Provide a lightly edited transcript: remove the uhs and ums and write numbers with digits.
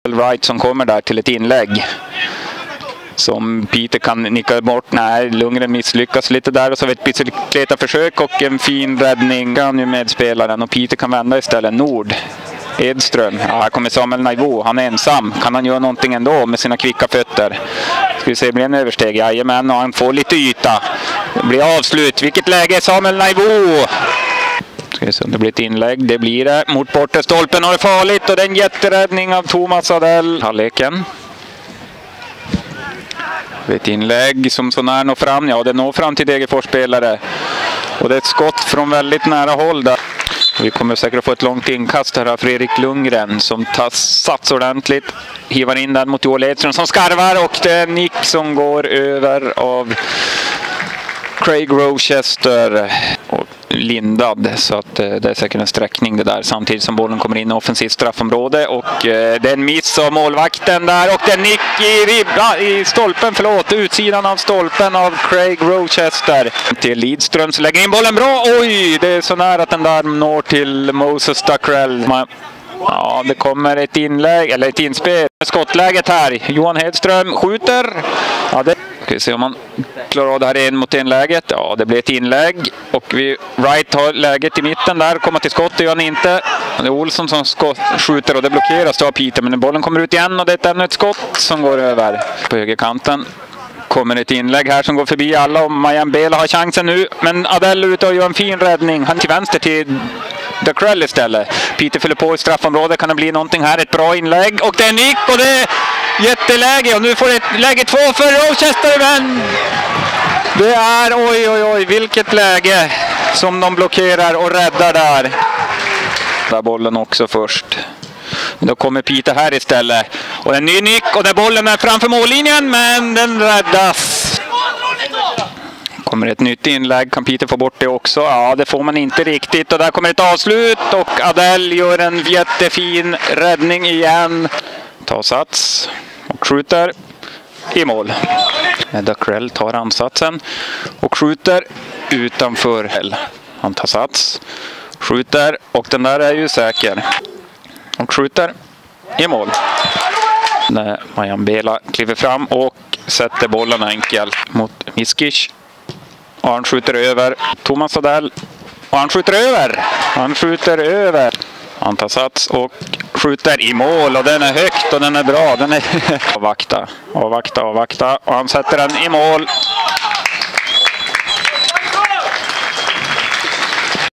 Wright som kommer där till ett inlägg. Som Peter kan nicka bort. Nej, Lundgren misslyckas lite där. Och så ett bicykletaförsök och en fin räddning. Han ju medspelaren och Peter kan vända istället. Nord. Edström. Ja, här kommer Samuel Naivo. Han är ensam. Kan han göra någonting ändå med sina kvicka fötter? Ska vi se, blir en översteg? Jajamän, och han får lite yta. Det blir avslut. Vilket läge, Samuel Naivo! Ska vi se om det blir ett inlägg. Det blir det. Mot bortre stolpen och det är farligt. Och det är en jätteräddning av Thomas Adell. Halvleken. Ett inlägg som så nära når fram. Ja, det når fram till Degerfors-spelare. Och det är ett skott från väldigt nära håll där. Vi kommer säkert att få ett långt inkast här av Fredrik Lundgren som tar sats ordentligt. Hivar in den mot Joel Edström som skarvar och det är nick som går över av Craig Rochester och lindad, så att det är säkert en sträckning det där, samtidigt som bollen kommer in i offensivt straffområde och det är en miss av målvakten där och det är nick i stolpen, utsidan av stolpen av Craig Rochester till Lidström som lägger in bollen bra. Oj, det är så nära att den där når till Moses Duckrell. Ja, det kommer ett inlägg, eller ett inspel. Skottläget här. Johan Hedström skjuter. Ja, det... Ska vi se om man klarar av det här 1-mot-1-läget. Ja, det blir ett inlägg. Och Wright har läget i mitten där. Kommer till skott, det gör han inte. Det är Olsson som skjuter och det blockeras av Peter. Men bollen kommer ut igen och det är ännu ett skott som går över. På högerkanten kommer ett inlägg här som går förbi alla och Majan Bela har chansen nu. Men Adell ute och gör en fin räddning. Han till vänster till Duckrell istället. Peter fyller på i straffområdet. Kan det bli någonting här? Ett bra inlägg. Och det är nick och det är jätteläge. Och nu får ett läge 2 för Rochester. Men det är oj vilket läge som de blockerar och räddar där. Där bollen också först. Då kommer Peter här istället. Och en ny nick och där bollen är framför mållinjen, men den räddas. Kommer ett nytt inlägg. Kan Peter få bort det också? Ja, det får man inte riktigt. Och där kommer ett avslut och Adell gör en jättefin räddning igen. Tar sats och skjuter i mål. Duckrell tar ansatsen och skjuter utanför. Han tar sats, skjuter och den där är ju säker. Och skjuter i mål. När Majan Bela kliver fram och sätter bollen enkelt mot Miskic. Och han skjuter över Thomas Adell. Och han skjuter över. Han tar sats och skjuter i mål. Och den är högt och den är bra. Den är... avvakta. Och han sätter den i mål.